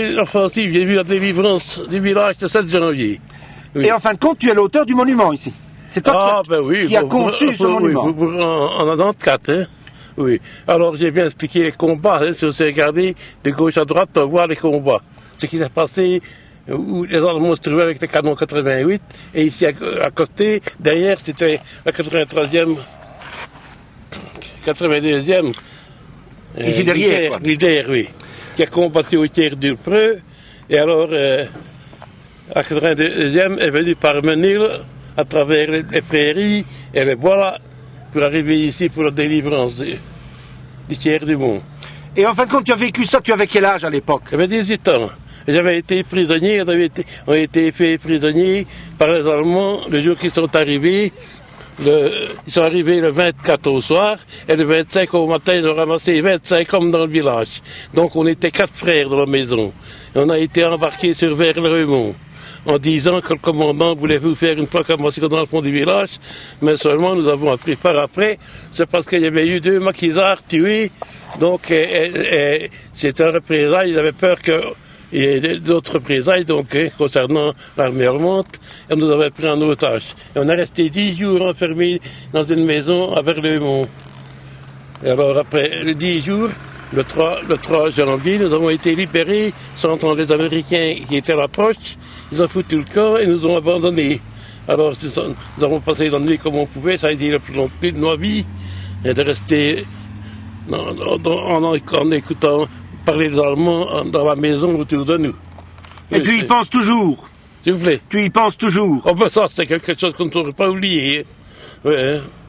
fait l'offensive, j'ai vu la délivrance du village de 7 janvier. Oui. Et en fin de compte, tu es l'auteur du monument ici. C'est toi qui a conçu ce monument. En 94, hein. Oui. Alors j'ai bien expliqué les combats. Hein. Si on s'est regardé de gauche à droite, on voit les combats. Ce qui s'est passé où les Allemands se trouvaient avec le canon 88, et ici à côté, derrière, c'était la 83e, 82e. Ici derrière, L'IDER, oui. Qui a combattu au tiers du Preux, et alors, la 82e est venue par Menil à travers les prairies et les bois là, pour arriver ici pour la délivrance du tiers du Mont. Et en fin de compte, tu as vécu ça, tu avais quel âge à l'époque? J'avais 18 ans. J'avais été prisonnier, on a été fait prisonniers par les Allemands le jour qu'ils sont arrivés. Ils sont arrivés le 24 au soir, et le 25 au matin, ils ont ramassé 25 hommes dans le village. Donc on était 4 frères dans la maison. Et on a été embarqués sur Vers-le-Remont, en disant que le commandant voulait vous faire une proclamation dans le fond du village, mais seulement nous avons appris par après, c'est parce qu'il y avait eu 2 maquisards tués, donc c'était un représailles, ils avaient peur qu'il y ait d'autres représailles, donc concernant l'armée allemande, et on nous avait pris en otage. Et on est resté 10 jours enfermés dans une maison à Vers-le-Mont. Et alors après les 10 jours, le 3 janvier, nous avons été libérés, sentant les Américains qui étaient à l'approche. Ils ont foutu le camp et nous ont abandonnés. Alors nous avons passé la nuit comme on pouvait, ça a été le plus long de nos vies, et de rester en écoutant parler les Allemands dans la maison autour de nous. Et tu y penses toujours? S'il vous plaît. Tu y penses toujours? Oh ben ça, c'est quelque chose qu'on ne saurait pas oublier. Ouais.